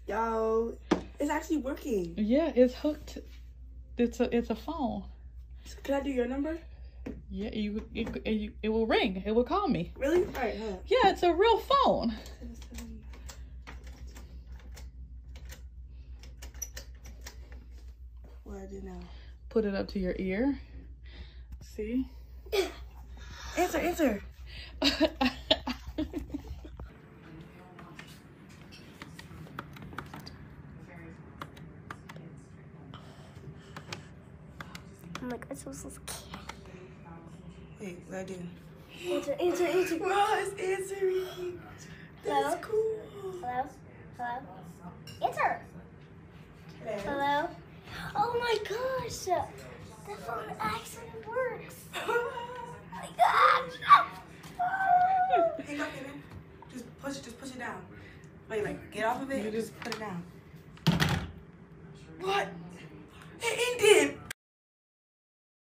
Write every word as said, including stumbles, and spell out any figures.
Yo, it's actually working. Yeah, it's hooked. It's a it's a phone. So can I do your number? Yeah, you it, it, it will ring. It will call me. Really? All right, huh? Yeah, it's a real phone. What do I do now? Put it up to your ear. See? Answer, answer. I'm like, I'm so scared. Wait, what do I do? Answer, answer, answer. Oh, it's answering. Hello? That's cool. Hello? Hello? Answer. Hello. Hello? Oh my gosh. The phone actually works. Oh my gosh. Hang up, Kevin. Just push it, just push it down. Wait, like, get off of it and just put it down. What?